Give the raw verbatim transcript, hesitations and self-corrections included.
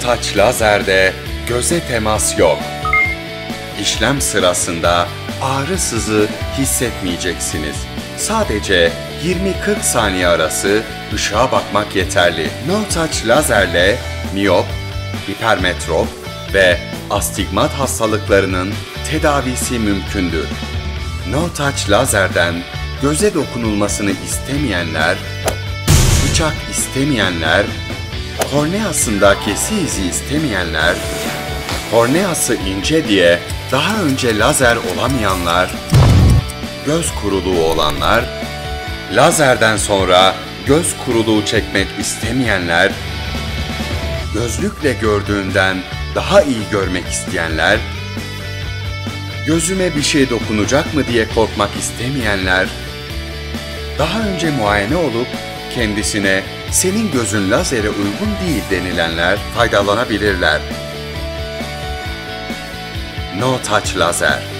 No-Touch lazerde göze temas yok. İşlem sırasında ağrı sızı hissetmeyeceksiniz. Sadece yirmi kırk saniye arası ışığa bakmak yeterli. No-Touch lazerle miyop, hipermetrop ve astigmat hastalıklarının tedavisi mümkündür. No-Touch lazerden göze dokunulmasını istemeyenler, bıçak istemeyenler, korneasında kesi izi istemeyenler, korneası ince diye daha önce lazer olamayanlar, göz kuruluğu olanlar, lazerden sonra göz kuruluğu çekmek istemeyenler, gözlükle gördüğünden daha iyi görmek isteyenler, gözüme bir şey dokunacak mı diye korkmak istemeyenler, daha önce muayene olup kendisine senin gözün lazere uygun değil denilenler faydalanabilirler. No-Touch lazer.